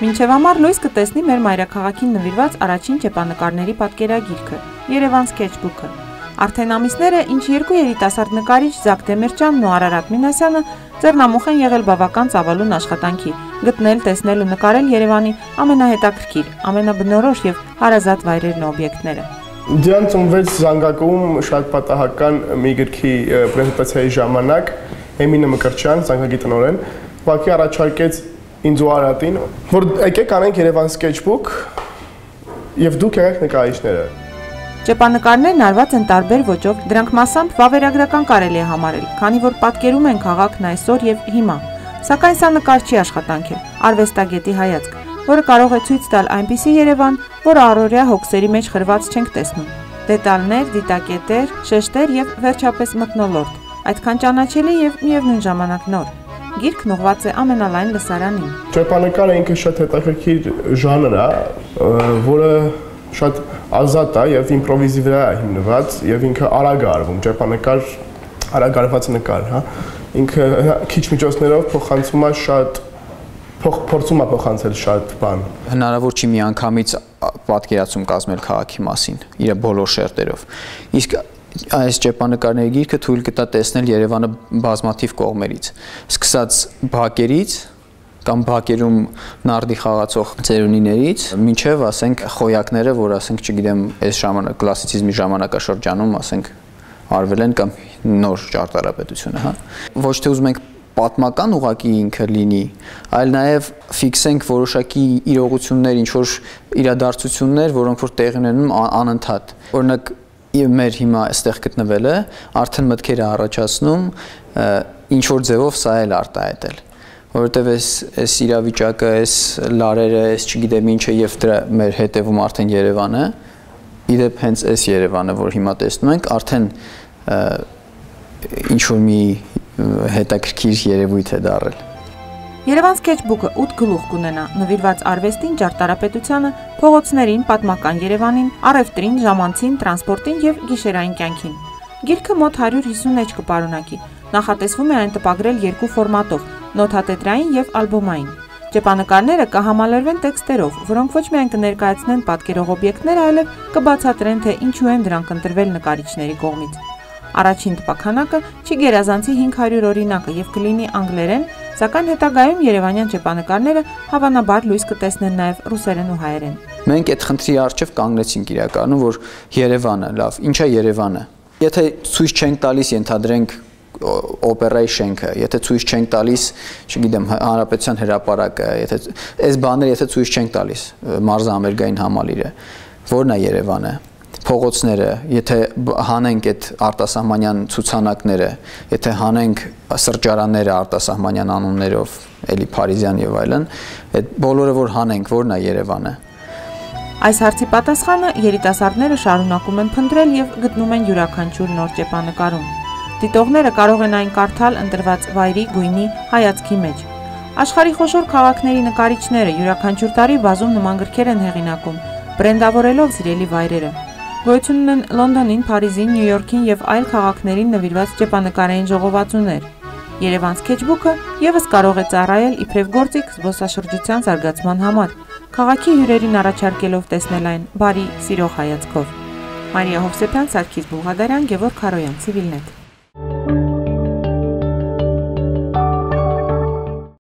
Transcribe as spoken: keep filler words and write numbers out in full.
Մինչև ամառ լույս կտեսնի մեր մայրաքաղաքին նվիրված առաջին ճեպանկարների պատկերագիրքը՝ Երևան Sketchbook-ը։ Արդեն ամիսներ է, ինչ երկու երիտասարդ նկարիչ Զակ Դեմիրճյանն ու Արարատ Մինասյանը ձեռնամուխ են եղել բավական ծավալուն աշխատանքի՝ գտնել, տեսնել ու նկարել Երևանի ամենահետաքրքիր, ամենաբնորոշ եւ հարազատ վայրերն ու օբյեկտները։ Դրանց ծնվեց զանգակում շատ պատահական մի գրքի պրեզենտացիայի ժամանակ Էմինե Մկրտչյան, զանգակի տնօրեն, ուղղակի առաջարկեց ինձ ու Արարատին, որ եկեք անենք Երևան Sketchbook եւ դուք եղեք նկարիչները։ Ճեպանկարներն արված են տարբեր ոճով, դրանք մասամբ վավերագրական կարելի է համարել, քանի որ պատկերում են քաղաքն այսօր եւ հիմա։ Սակայն սա նկարչի աշխատանք է, արվեստագետի հայացք, որը կարող է ցույց տալ այնպիսի Երևան, որը առօրյա հոգսերի մեջ խրված չենք տեսնում։ Դետալներ, դիտակետեր, շեշտեր եւ վերջապես մթնոլորտ, այդքան ճանաչելի եւ միևնույն ժամանակ նոր։ Գիրքն ուղղված է ամենալայն լսարանին։ Ճեպանկարը ինքը շատ հետաքրքիր ժանր է, որը շատ ազատ է եւ իմպրովիզի վրա է հիմնված եւ ինքը արագ է արվում, ճեպանկար արագ արված նկար, հա։ Ինքը քիչ միջոցներով փոխանցում է շատ փորձում է փոխանցել շատ բան։ Հնարավոր չի միանգամից պատկերացում կազմել քաղաքի մասին, իր բոլոր շերտերով։ Իսկ այս ճեպանկարների գիրքը թույլ կտա տեսնել Երևանը բազմաթիվ կողմերից, սկսած բակերից կամ բակերում նարդի խաղացող ծերունիներից, մինչև ասենք խոյակները, որ ասենք չգիտեմ, այս ժամանակ կլասիցիզմի ժամանակաշրջանում ասենք արվել են կամ նոր ճարտարապետությունը, հա։ Ոչ թե ուզում ենք պատմական ուղղակի ինքը լինի, այլ նաև ֆիքսենք որոշակի իրողություններ, ինչ որ իրադարձություններ, որոնք որ տեղի ունենում անընդհատ։ Օրինակ մեր հիմա այստեղ գտնվելը արդեն մտքեր է առաջացնում ինչ որ ձևով սա էլ արտահայտել, որովհետև այս այս իրավիճակը, այս լարերը, այս չգիտեմ ինչը եւ դրա մեր հետևում արդեն Երևանը, իդեպ հենց այս Երևանը, որ հիմա տեսնում ենք, արդեն ինչ որ մի հետաքրքիր երևույթ է դառել։ Երևան Sketchbook-ը ութ գլուխ կունենա, նվիրված արվեստին, ճարտարապետությանը, փողոցներին, պատմական Երևանին, առևտրին, ժամանցին, տրանսպորտին եւ գիշերային կյանքին։ Գիրքը մոտ հարյուր հիսուն էջ կպարունակի։ Նախատեսվում է այն տպագրել երկու ֆորմատով՝ նոթատետրային եւ ալբոմային։ Ճեպանկարները կհամալրվեն տեքստերով, որոնք ոչ միայն կներկայացնեն պատկերող օբյեկտները, այլև կբացատրեն, թե ինչու են դրանք ընտրվել նկարիչների կողմից։ Առաջին տպաքանակը չի գերազանցի հինգ հարյուր օրինակը եւ կլինի անգլերեն, սակայն հետագայում երևանյան ճեպանկարները հավանաբար լույս կտեսնեն նաեւ ռուսերեն ու հայերեն։ Մենք այդ խնդրի առջև կանգնեցինք իրականում, որ Երևանը, լավ, ի՞նչ է Երևանը։ Եթե ցույց չենք տալիս, ենթադրենք օպերայի շենքը, եթե ցույց չենք տալիս, չգիտեմ, Հանրապետության հրապարակը, եթե այս բաները եթե ցույց չենք տալիս, մարզամերգային համալիրը, ո՞րն է Երևանը։ Փողոցները, եթե հանենք այդ արտասահմանյան ցուցանակները, եթե հանենք սրճարանները արտասահմանյան անուններով, էլի Փարիզյան եւ այլն, այդ բոլորը որ հանենք, ո՞րն է Երևանը։ Այս հարցի պատասխանը երիտասարդները շարունակում են փնտրել եւ գտնում են յուրաքանչյուր նոր ճեպանկարում։ Դիտողները կարող են այն կարդալ ընտրված վայրի, գույնի, հայացքի մեջ։ Աշխարհի խոշոր քաղաքների նկարիչները յուրաքանչյուր տարի բազում նման գրքեր են հեղինակում, բրենդավորելով սիրելի վայրերը։ Գոյություն ունեն Լոնդոնին, Փարիզին, Նյու Յորքին եւ այլ քաղաքներին նվիրված ճեպանկարային ժողովածուներ։ Երևան Sketchbook-ը եւս կարող է ծառայել իբրև գործիք զբոսաշրջության զարգացման համար, քաղաքի հյուրերին առաջարկելով տեսնել այն բարի, սիրող հայացքով։ Մարիա Հովսեփյան, Սարգիս Բուղադարյան, Գևորգ Քարոյան, Civilnet։